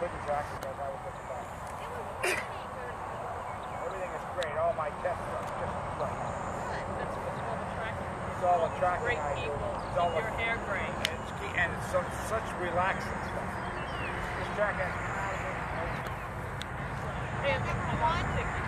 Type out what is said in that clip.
couldn't track it because I was at the back. Everything is great. All my tests are just right. That's what's all the tracking. It's all the tracking Great I do. people. It's all Keep your hair gray. and it's such relaxing stuff. This track has Hey, I want to